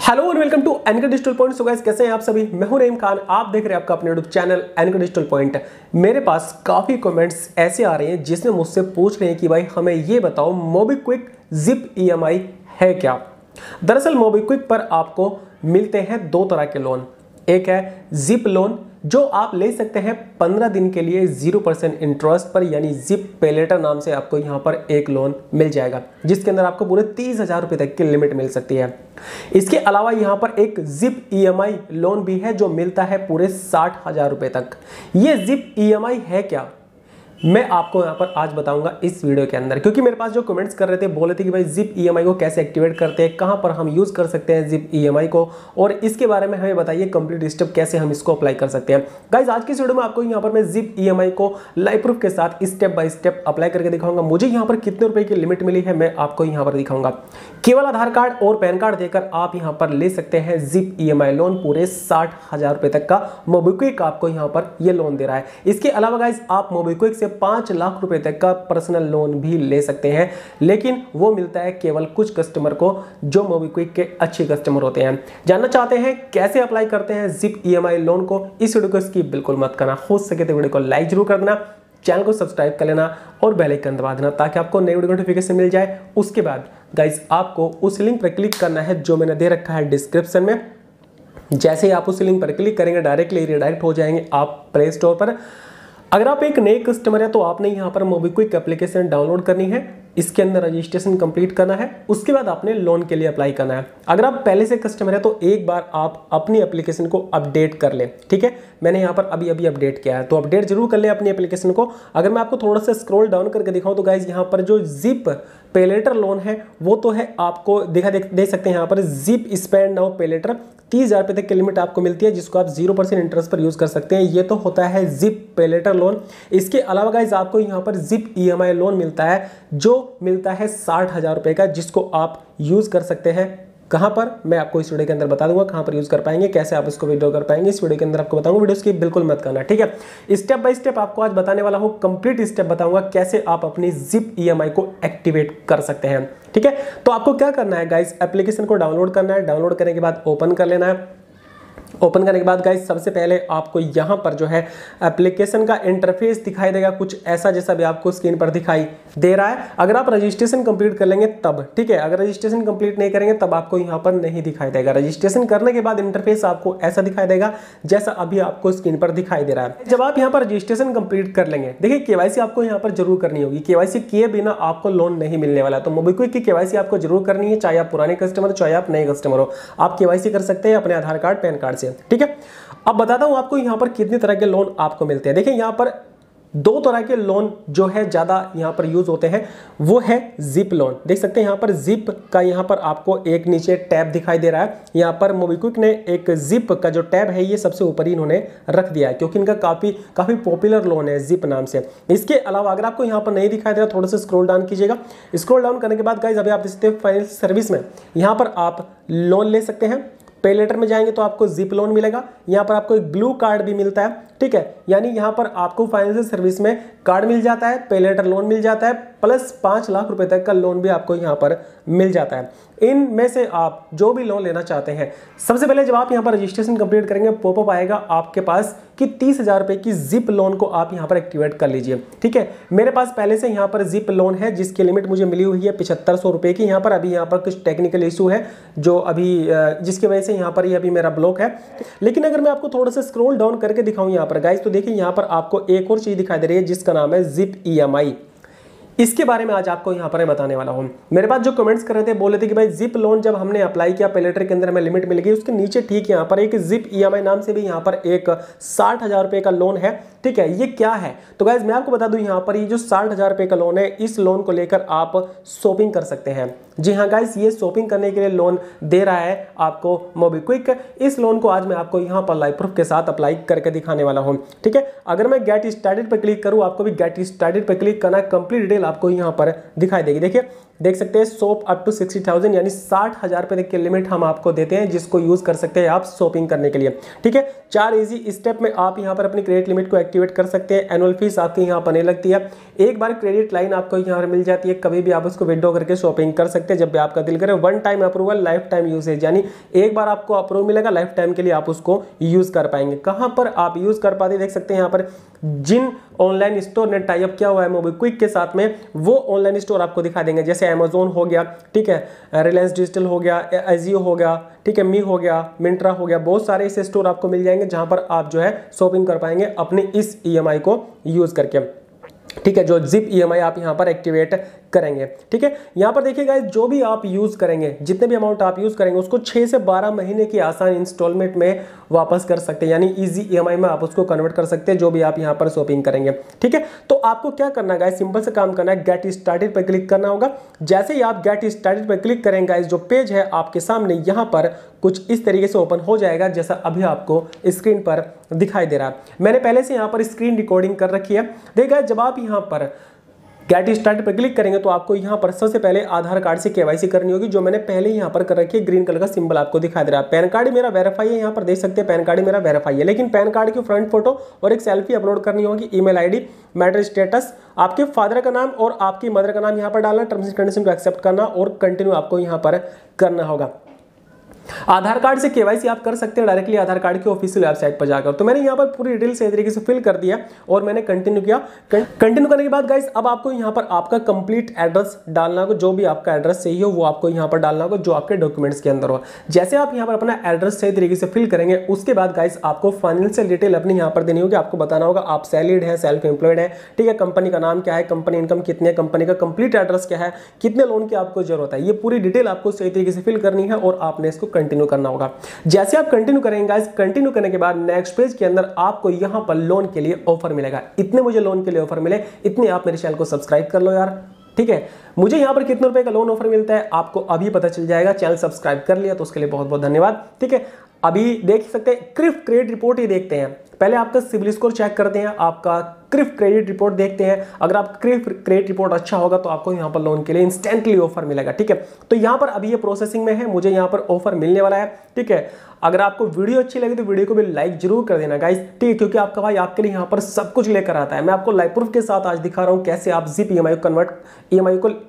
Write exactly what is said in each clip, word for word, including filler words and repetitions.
Hello and welcome to NK Digital Point. So guys, कैसे हैं आप सभी? मैं हूं रहीम खान, आप देख रहे हैं आपका अपने YouTube channel NK Digital Point. मेरे पास काफी कमेंट्स ऐसे आ रहे हैं जिसमें मुझसे पूछ रहे हैं कि भाई हमें ये बताओ मोबीक्विक जिप ईएमआई है क्या। दरअसल मोबीक्विक पर आपको मिलते हैं दो तरह के लोन। एक है जिप लोन जो आप ले सकते हैं पंद्रह दिन के लिए जीरो परसेंट इंटरेस्ट पर, यानी जिप पे लेटर नाम से आपको यहां पर एक लोन मिल जाएगा जिसके अंदर आपको पूरे तीस हजार रुपए तक की लिमिट मिल सकती है। इसके अलावा यहां पर एक जिप ईएमआई लोन भी है जो मिलता है पूरे साठ हजार रुपए तक। यह जिप ईएमआई है क्या, मैं आपको यहां पर आज बताऊंगा इस वीडियो के अंदर, क्योंकि मेरे पास जो कमेंट्स कर रहे थे बोले थे कि भाई जिप ईएमआई को कैसे एक्टिवेट करते हैं, कहां पर हम यूज कर सकते हैं जिप ईएमआई को, और इसके बारे में हमें बताइए कंप्लीट स्टेप कैसे हम इसको अप्लाई कर सकते हैं। गाइस, आज की इस वीडियो में आपको यहां पर मैं जिप ईएमआई को लाइव प्रूफ के साथ स्टेप बाय स्टेप अप्लाई करके दिखाऊंगा। मुझे यहां पर कितने रुपए की लिमिट मिली है मैं आपको यहां पर दिखाऊंगा। केवल आधार कार्ड और पैन कार्ड देकर आप यहां पर ले सकते हैं जिप ईएमआई लोन पूरे साठ हजार रुपए तक का। मोबीक्विक आपको यहां पर यह लोन दे रहा है। इसके अलावा गाइस, आप मोबीक्विक से पांच लाख रुपए तक का पर्सनल लोन भी ले सकते हैं, लेकिन वो मिलता है केवल कुछ कस्टमर को जो मोबीक्विक के अच्छे कस्टमर होते हैं। जानना चाहते हैं कैसे अप्लाई करते हैं जिप ईएमआई लोन को? इस वीडियो को स्किप बिल्कुल मत करना, हो सके तो वीडियो को लाइक जरूर कर देना, चैनल को सब्सक्राइब कर लेना और बेल आइकन दबा देना ताकि आपको नई वीडियो नोटिफिकेशन मिल जाए। उसके बाद गाइस, आपको उस लिंक पर क्लिक करना है जो मैंने दे रखा है डिस्क्रिप्शन में। जैसे ही आप उस लिंक पर क्लिक करेंगे डायरेक्टली रिडायरेक्ट हो जाएंगे आप प्ले स्टोर पर। अगर आप एक नए कस्टमर है तो आपने यहाँ पर मोबीक्विक एप्लीकेशन डाउनलोड करनी है, इसके अंदर रजिस्ट्रेशन कंप्लीट करना है, उसके बाद आपने लोन के लिए अप्लाई करना है। अगर आप पहले से कस्टमर है तो एक बार आप अपनी एप्लीकेशन को अपडेट कर लें, ठीक है। मैंने यहाँ पर अभी अभी अपडेट किया है तो अपडेट जरूर कर ले अपनी एप्लीकेशन को। अगर मैं आपको थोड़ा सा स्क्रॉल डाउन करके दिखाऊं तो गाइज, यहाँ पर जो जिप पे लेटर लोन है वो तो है, आपको देखा देख देख सकते हैं यहाँ पर Zip spend now pay later तीस हजार रुपए तक की लिमिट आपको मिलती है जिसको आप जीरो परसेंट इंटरेस्ट पर यूज कर सकते हैं। ये तो होता है जिप पे लेटर लोन। इसके अलावा गाइज, आपको यहाँ पर जिप ईएमआई लोन मिलता है जो मिलता है साठ हजार रुपए का, जिसको आप यूज कर सकते हैं। कहां पर, मैं आपको इस वीडियो के अंदर बता दूंगा कहां पर यूज कर पाएंगे, कैसे आप इसको विड्रॉ कर पाएंगे, इस वीडियो के अंदर आपको बताऊंगा। वीडियो स्किप बिल्कुल मत करना, ठीक है। स्टेप बाय स्टेप आपको आज बताने वाला हूं, कंप्लीट स्टेप बताऊंगा कैसे आप अपनी जिप ईएमआई को एक्टिवेट कर सकते हैं, ठीक है। तो आपको क्या करना है गाइस, एप्लीकेशन को डाउनलोड करना है। डाउनलोड करने के बाद ओपन कर लेना है। ओपन करने के बाद गाइस, सबसे पहले आपको यहां पर जो है एप्लीकेशन का इंटरफेस दिखाई देगा कुछ ऐसा जैसा भी आपको स्क्रीन पर दिखाई दे रहा है। अगर आप रजिस्ट्रेशन कंप्लीट कर लेंगे तब, ठीक है। अगर रजिस्ट्रेशन कंप्लीट नहीं करेंगे तब आपको यहां पर नहीं दिखाई देगा। रजिस्ट्रेशन करने के बाद इंटरफेस आपको ऐसा दिखाई देगा जैसा अभी आपको स्क्रीन पर दिखाई दे रहा है। जब आप यहां पर रजिस्ट्रेशन कंप्लीट कर लेंगे, देखिए केवाईसी आपको यहां पर जरूर करनी होगी। केवाईसी किए बिना आपको लोन नहीं मिलने वाला, तो मोबीक्विक की केवाईसी आपको जरूर करनी है, चाहे आप पुराने कस्टमर हो चाहे आप नए कस्टमर हो। आप केवाईसी कर सकते हैं अपने आधार कार्ड पैन कार्ड से, ठीक है। अब बताता हूं आपको यहां पर कितने तरह के लोन आपको मिलते हैं। देखिए यहां पर दो तरह के लोन जो है ज्यादा यहां पर यूज होते हैं, वो है जिप लोन। देख सकते हैं यहां पर जिप का यहां पर आपको एक नीचे टैब दिखाई दे रहा है। यहां पर मोबीक्विक ने एक जिप का जो टैब है ये सबसे ऊपर ही इन्होंने रख दिया है क्योंकि इनका काफी काफी पॉपुलर लोन है जिप नाम से। इसके अलावा अगर आपको यहां पर नहीं दिखाई दे रहा, थोड़ा सा स्क्रॉल डाउन कीजिएगा। स्क्रॉल डाउन करने के बाद गाइस, अभी आप देखते हैं फाइनेंशियल सर्विस में यहां पर आप लोन ले सकते हैं। पे लेटर में जाएंगे तो आपको जिप लोन मिलेगा। यहां पर आपको एक ब्लू कार्ड भी मिलता है, ठीक है। यानी यहां पर आपको फाइनेंशियल सर्विस में कार्ड मिल जाता है, पे लेटर लोन मिल जाता है, प्लस पांच लाख रुपए तक का लोन भी आपको यहां पर मिल जाता है। इनमें से आप जो भी लोन लेना चाहते हैं, सबसे पहले जब आप यहां पर रजिस्ट्रेशन कंप्लीट करेंगे पॉपअप आएगा आपके पास कि तीस हजार रुपए की जिप लोन को आप यहां पर एक्टिवेट कर लीजिए, ठीक है। मेरे पास पहले से यहां पर जिप लोन है जिसकी लिमिट मुझे मिली हुई है पिछहत्तर सौ रुपए की। यहां पर अभी यहां पर कुछ टेक्निकल इशू है जो अभी जिसकी वजह से यहां पर ये अभी मेरा ब्लॉक है। लेकिन अगर मैं आपको थोड़ा सा स्क्रॉल डाउन करके दिखाऊं यहां पर गाइस, तो देखिए यहां पर आपको एक और चीज दिखाई दे रही है जिसका नाम है जिप ईएमआई। इसके बारे में आज आपको यहां पर बताने वाला हूं। मेरे पास जो कमेंट्स कर रहे थे बोले थे कि भाई जिप लोन जब हमने अप्लाई किया पे लेटर के अंदर हमें लिमिट मिल गई, उसके नीचे ठीक यहां पर एक जिप ईएमआई नाम से भी यहां पर एक साठ हजार रुपए का लोन है, ठीक है। ये क्या है तो गाइज मैं आपको बता दूं, यहां पर ये जो साठ हजार रुपए का लोन है, इस लोन को लेकर आप शॉपिंग कर सकते हैं। जी हाँ गाइस, ये शॉपिंग करने के लिए लोन दे रहा है आपको मोबीक्विक। इस लोन को आज मैं आपको यहां पर लाइव प्रूफ के साथ अप्लाई करके दिखाने वाला हूं, ठीक है। अगर मैं गेट स्टार्टेड पर क्लिक करूं, आपको भी गेट स्टार्टेड पर क्लिक करना है, कंप्लीट डिटेल आपको यहां पर दिखाई देगी। देखिए देख सकते हैं shop up to sixty thousand यानी साठ हजार रुपए तक की लिमिट हम आपको देते हैं, जिसको यूज कर सकते हैं आप शॉपिंग करने के लिए। ठीक है, चार इजी स्टेप में आप यहाँ पर अपनी क्रेडिट लिमिट को एक्टिवेट कर सकते हैं। एनुअल फीस आपके यहाँ पर नहीं लगती है, एक बार क्रेडिट लाइन आपको यहाँ पर मिल जाती है, कभी भी आप उसको विड्रॉ करके शॉपिंग कर सकते हैं जब भी आपका दिल करे। One time approval, lifetime usage, यानी एक बार आपको अप्रूव मिलेगा, लाइफ टाइम के लिए आप उसको यूज कर पाएंगे। कहां पर आप यूज कर पाते देख सकते हैं यहाँ पर, जिन ऑनलाइन स्टोर ने टाई अप किया हुआ है मोबीक्विक के साथ में, वो ऑनलाइन स्टोर आपको दिखा देंगे, जैसे अमेजोन हो गया, ठीक है, रिलायंस डिजिटल हो गया, एजियो हो गया, ठीक है, मी हो गया, मिंत्रा हो गया, बहुत सारे ऐसे स्टोर आपको मिल जाएंगे जहां पर आप जो है शॉपिंग कर पाएंगे अपने इस ईएमआई को यूज करके। ठीक है, जो जिप ईएमआई आप यहां पर एक्टिवेट करेंगे। ठीक है, यहां पर देखिए गाइस, जो भी आप यूज करेंगे, जितने भी अमाउंट आप यूज करेंगे, उसको छह से बारह महीने की आसान इंस्टॉलमेंट में वापस कर सकते हैं, यानी इजी ईएमआई में आप उसको कन्वर्ट कर सकते हैं जो भी आप यहां पर शॉपिंग करेंगे। ठीक है, तो आपको क्या करना है गाइस, सिंपल से काम करना है, गेट स्टार्टेड पर क्लिक करना होगा। जैसे ही आप गेट स्टार्टेड पर क्लिक करेंगे गाइस, जो पेज है आपके सामने यहां पर कुछ इस तरीके से ओपन हो जाएगा, जैसा अभी आपको स्क्रीन पर दिखाई दे रहा है। मैंने पहले से यहां पर स्क्रीन रिकॉर्डिंग कर रखी है। देखिए, जब आप यहां पर गेट स्टार्ट पर क्लिक करेंगे तो आपको यहां पर सबसे पहले आधार कार्ड से केवाईसी करनी होगी, जो मैंने पहले यहां पर कर रखी है, ग्रीन कलर का सिंबल आपको दिखा दे रहा है। पैन कार्ड मेरा वेरीफाई है, यहां पर देख सकते हैं पैन कार्ड मेरा वेरीफाई है, लेकिन पैन कार्ड की फ्रंट फोटो और एक सेल्फी अपलोड करनी होगी। ईमेल आईडी, मैरिज स्टेटस, आपके फादर का नाम और आपकी मदर का नाम यहां पर डालना, टर्म्स एंड कंडीशन को एक्सेप्ट करना और कंटिन्यू आपको यहां पर करना होगा। आधार कार्ड से केवाईसी आप कर सकते हैं डायरेक्टली आधार कार्ड की ऑफिशियल वेबसाइट पर जाकर। तो मैंने यहाँ पर पूरी डिटेल से तरीके से फिल कर दिया और मैंने कंटिन्यू किया। कंटिन्यू करने के बाद गाइस, अब आपको यहाँ पर आपका कंप्लीट एड्रेस डालना होगा, जो भी आपका एड्रेस सही हो वो आपको यहाँ पर डालना होगा, जो आपके डॉक्यूमेंट्स के अंदर हो। जैसे आप यहाँ पर अपना एड्रेस सही तरीके से फिल करेंगे, उसके बाद गाइस आपको फाइनेंशियल डिटेल अपनी यहाँ पर देनी होगी। आपको बताना होगा आप सैलरीड है, सेल्फ एम्प्लॉयड है, ठीक है, कंपनी का नाम क्या है, कंपनी इनकम कितनी है, कंपनी का कंप्लीट एड्रेस क्या है, कितने लोन की आपको जरूरत है, ये पूरी डिटेल आपको सही तरीके से फिल करनी है और आपने इसको कंटिन्यू करना होगा। जैसे आप कंटिन्यू करेंगे गाइस, कंटिन्यू करने के बाद नेक्स्ट पेज के अंदर आपको यहां पर लोन के लिए ऑफर मिलेगा। इतने मुझे लोन के लिए ऑफर मिले, इतने आप मेरे चैनल को सब्सक्राइब कर लो यार। ठीक है, मुझे यहां पर कितने रुपए का लोन ऑफर मिलता है आपको अभी पता चल जाएगा। चैनल सब्सक्राइब कर लिया तो उसके लिए बहुत बहुत धन्यवाद। ठीक है, अभी देख सकते हैं क्रिफ क्रेडिट रिपोर्ट ही देखते हैं। पहले आपका सिविल स्कोर चेक करते हैं, आपका क्रिफ क्रेडिट रिपोर्ट देखते हैं। अगर आप क्रिफ क्रेडिट रिपोर्ट अच्छा होगा तो आपको यहाँ पर लोन के लिए इंस्टेंटली ऑफर मिलेगा। ठीक है, तो यहाँ पर अभी ये प्रोसेसिंग में है, मुझे यहाँ पर ऑफर मिलने वाला है। ठीक है, अगर आपको वीडियो अच्छी लगी तो वीडियो को भी लाइक जरूर कर देना गाइस। ठीक है, क्योंकि आपका भाई आपके लिए यहाँ पर सब कुछ लेकर आता है। मैं आपको लाइव प्रूफ के साथ आज दिखा रहा हूँ कैसे आप जिप ईएमआई को कन्वर्ट ईएमआई को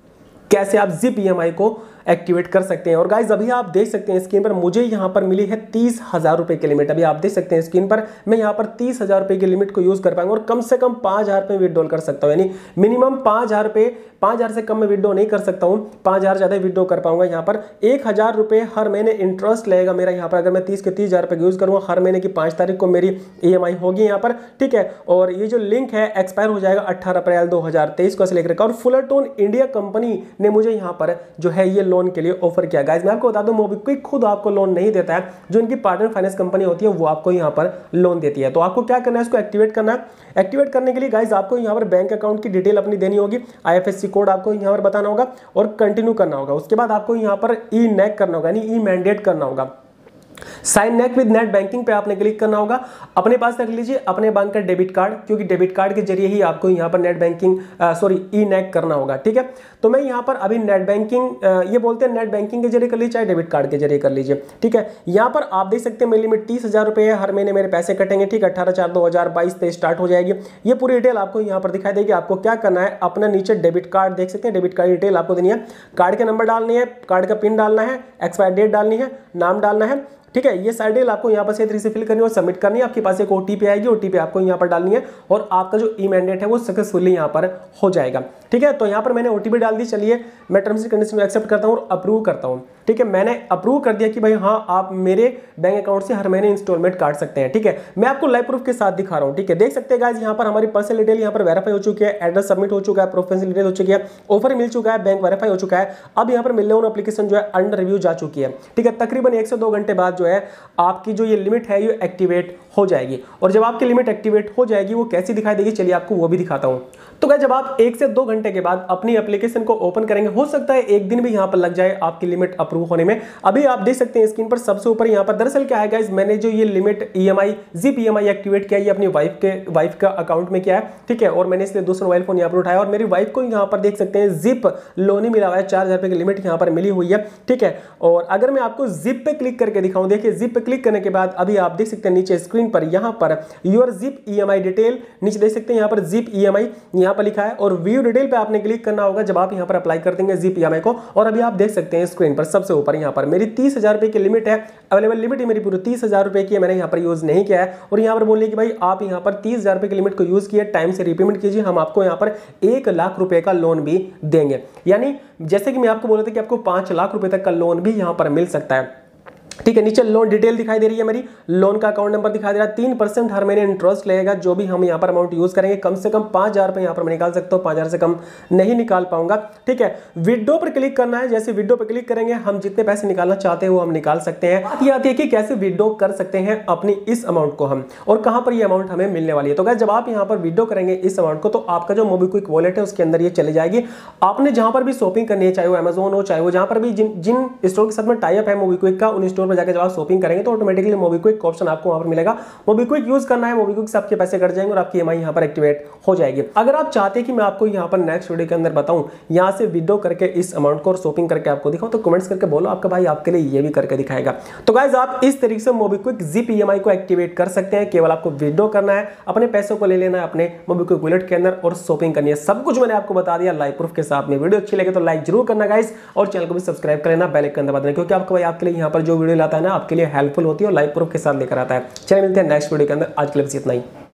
कैसे आप जिप ईएमआई को एक्टिवेट कर सकते हैं। और गाइस, अभी आप देख सकते हैं स्क्रीन पर मुझे यहां पर मिली है तीस हजार रुपए की लिमिट। अभी आप देख सकते हैं स्क्रीन पर, मैं यहां पर तीस हजार रुपए की लिमिट को यूज कर पाऊंगा और कम से कम पांच हजार रुपए विड्रॉल कर सकता हूं, यानी मिनिमम पांच हजार रुपए, पांच हजार से कम में विड्रॉ नहीं कर सकता हूं, पांच हजार ज्यादा विड्रॉ कर पाऊंगा। यहाँ पर एक हजार रुपए हर महीने इंटरेस्ट लगेगा मेरा यहाँ पर। अगर मैं तीस के तीस हजार रुपए यूज करूंगा, हर महीने की पांच तारीख को मेरी ईएमआई होगी यहाँ पर। ठीक है, और ये जो लिंक है एक्सपायर हो जाएगा अठारह अप्रैल दो हजार तेईस को लेकर। और फुलरटोन इंडिया कंपनी ने मुझे यहाँ पर जो है ये लोन के लिए ऑफर क्या गाइस, मैं आपको बता दूं मोबीक्विक खुद आपको लोन नहीं देता है, जो इनकी पार्टनर फाइनेंस कंपनी होती है वो आपको यहां पर लोन देती है। तो आपको क्या करना है, इसको एक्टिवेट करना है। एक्टिवेट करने के लिए गाइस आपको यहां पर बैंक अकाउंट की डिटेल अपनी देनी होगी, आईएफएससी कोड आपको यहां पर बताना होगा और कंटिन्यू करना होगा। उसके बाद आपको यहां पर ई नेक करना होगा, यानी ई मैंडेट करना होगा। Sign NACH with net banking पे आपने क्लिक करना होगा। अपने पास रख लीजिए अपने बैंक का डेबिट कार्ड, क्योंकि डेबिट कार्ड के जरिए ही आपको यहां पर net banking sorry e NACH करना होगा। ठीक है, तो मैं यहां पर अभी नेट बैंकिंग आ, ये बोलते हैं नेट बैंकिंग के जरिए कर लीजिए चाहे डेबिट कार्ड के जरिए कर लीजिए। ठीक है, यहां पर आप देख सकते हैं मेरी लिमिट तीस हजार रुपए है, हर महीने मेरे पैसे कटेंगे। ठीक है, अठारह चार दो हजार बाईस से स्टार्ट हो जाएगी। ये पूरी डिटेल आपको यहां पर दिखाई देगी। आपको क्या करना है, अपना नीचे डेबिट कार्ड देख सकते हैं, डेबिट कार्ड डिटेल आपको देनी है, कार्ड के नंबर डालनी है, कार्ड का पिन डालना है, एक्सपायर डेट डालनी है, नाम डालना है। ठीक है, ये सारी डिटेल आपको यहाँ पर सही तरीके से फिल करनी है और सबमिट करनी है। आपके पास एक ओटीपी आएगी, ओटीपी आपको यहाँ पर डालनी है और आपका जो ई मैंडेट है वो सक्सेसफुली यहाँ पर हो जाएगा। ठीक है, तो यहाँ पर मैंने ओटीपी डाल दी। चलिए मैं टर्म्स एंड कंडीशन में एक्सेप्ट करता हूँ और अप्रूव करता हूँ। ठीक है, मैंने अप्रूव कर दिया कि भाई हाँ आप मेरे बैंक अकाउंट से हर महीने इंस्टॉलमेंट काट सकते हैं। ठीक है, मैं आपको लाइव प्रूफ के साथ दिखा रहा हूँ। ठीक है, देख सकते हैं गाइस यहाँ पर हमारी पर्सनल डिटेल यहाँ पर वेरीफाई हो चुकी है, एड्रेस सबमिट हो चुका है, प्रोफेशनल डिटेल हो चुकी है, ऑफर मिल चुका है, बैंक वेरीफाई हो चुका है। अब यहाँ पर मिल लोन एप्लीकेशन जो है अंडर रिव्यू जा चुकी है। ठीक है, तकरीबन एक से दो घंटे बाद जो है आपकी जो ये लिमिट है ये एक्टिवेट हो जाएगी। और जब आपकी लिमिट एक्टिवेट हो जाएगी वो कैसी दिखाई देगी, चलिए आपको वो भी दिखाता हूँ। तो गाइस जब आप एक से दो घंटे के बाद अपनी एप्लीकेशन को ओपन करेंगे, हो सकता है एक दिन भी यहाँ पर लग जाए आपकी लिमिट अप्रूव होने में। अभी आप देख सकते हैं स्क्रीन पर सबसे ऊपर यहाँ पर दरअसल क्या है गाइस, मैंने जो ये limit EMI Zip EMI activate किया, ये अपनी वाइफ के वाइफ का अकाउंट में किया है, ठीक है। और मैंने इसलिए दूसरा मोबाइल फोन यहाँ पर उठाया और मेरी वाइफ को यहाँ पर देख सकते हैं जिप लोन ही मिला हुआ है, चार हजार रुपए की लिमिट यहाँ पर मिली हुई है, ठीक है। और अगर मैं आपको जिप पे क्लिक करके दिखाऊं, देखिए जिप पे क्लिक करने के बाद अभी आप देख सकते हैं नीचे स्क्रीन पर यहाँ per your zip EMI detail, नीचे देख सकते हैं यहाँ पर जिप ईएमआई यहाँ पर लिखा है और व्यू डिटेल पे आपने क्लिक करना होगा जब आप यहाँ पर अप्लाई कर देंगे जिप ईएमआई को। और अभी आप देख सकते हैं स्क्रीन पर सबसे ऊपर यहाँ पर मेरी तीस हजार रुपए की लिमिट है, अवेलेबल लिमिट ही मेरी पूरी तीस हजार रुपए की है, मैंने यहाँ पर यूज नहीं किया है। और यहाँ पर बोलिए कि भाई आप यहाँ पर तीस हजार रुपए की लिमिट को यूज किए, टाइम से रिपेमेंट कीजिए, हम आपको यहाँ पर एक लाख रुपए का लोन भी देंगे। यानी जैसे कि मैं आपको बोला था कि आपको पांच लाख रुपए तक का लोन भी यहाँ पर मिल सकता है, ठीक है। नीचे लोन डिटेल दिखाई दे रही है, मेरी लोन का अकाउंट नंबर दिखाई दे रहा है, तीन परसेंट हर महीने इंटरेस्ट लगेगा जो भी हम यहाँ पर अमाउंट यूज करेंगे। कम से कम पांच हजार रुपए यहाँ पर मैं निकाल सकता हूँ, पांच हजार से कम नहीं निकाल पाऊंगा, ठीक है। विड्रॉ पर क्लिक करना है, जैसे विड्रॉ पर क्लिक करेंगे हम जितने पैसे निकालना चाहते हैं वो हम निकाल सकते हैं। बात ये आती है कि कैसे विड्रॉ कर सकते हैं अपनी इस अमाउंट को हम, और कहां पर ये अमाउंट हमें मिलने वाली है। तो गाइस जब आप यहाँ पर विड्रॉ करेंगे इस अमाउंट को, तो आपका जो मोबीक्विक वॉलेट है उसके अंदर ये चले जाएगी। आपने जहां पर भी शॉपिंग करनी है, चाहे वो अमेजोन हो, चाहे वो जहां पर भी जिन जिन स्टोर के साथ में टाई अप है मोबीक्विक का, उन स्टोर पर जाकर जब आप शॉपिंग करेंगे तो ऑटोमेटिकली मोबीक्विक ऑप्शन आपको वहां पर मिलेगा। मोबीक्विक यूज करना है, मोबीक्विक से आपके पैसे कट जाएंगे और आपकी ईएमआई यहां पर एक्टिवेट हो जाएगी। अगर आप चाहते हैं कि मैं आपको यहां पर नेक्स्ट वीडियो के अंदर बताऊं, यहां से विड्रॉ करके इस अमाउंट को और शॉपिंग करके आपको दिखाऊं, तो कमेंट्स करके बोलो, आपका भाई आपके लिए ये भी करके दिखाएगा। तो गाइस आप इस तरीके से मोबीक्विक जिप ईएमआई को एक्टिवेट कर सकते हैं। केवल आपको विड्रॉ करना है, अपने पैसों को ले लेना है अपने मोबीक्विक वॉलेट के अंदर और शॉपिंग करनी है। सब कुछ मैंने आपको बता दिया लाइव प्रूफ के साथ में। वीडियो अच्छी लगे तो लाइक जरूर करना गाइस, और चैनल को भी सब्सक्राइब कर लेना, बेल आइकन दबा देना, क्योंकि आपका भाई आपके लिए यहाँ पर जो वीडियो लाता है ना आपके लिए हेल्पफुल होती है और लाइव प्रूफ के साथ लेकर आता है। चलिए मिलते हैं नेक्स्ट वीडियो के अंदर, आज के लिए बस इतना ही।